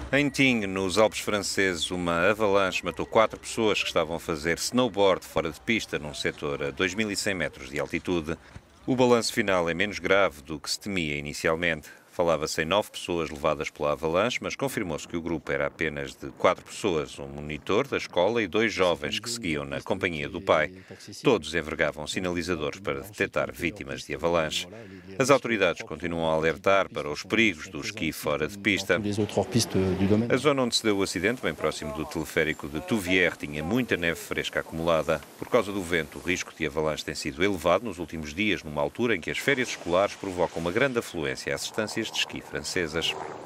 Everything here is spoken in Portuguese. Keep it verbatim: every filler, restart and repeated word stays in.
Em Tignes, nos Alpes franceses, uma avalanche matou quatro pessoas que estavam a fazer snowboard fora de pista num setor a dois mil e cem metros de altitude. O balanço final é menos grave do que se temia inicialmente. Falava-se em nove pessoas levadas pela avalanche, mas confirmou-se que o grupo era apenas de quatro pessoas, um monitor da escola e dois jovens que seguiam na companhia do pai. Todos envergavam sinalizadores para detectar vítimas de avalanche. As autoridades continuam a alertar para os perigos do esqui fora de pista. A zona onde se deu o acidente, bem próximo do teleférico de Touviers, tinha muita neve fresca acumulada. Por causa do vento, o risco de avalanche tem sido elevado nos últimos dias, numa altura em que as férias escolares provocam uma grande afluência às estâncias de esqui francesas.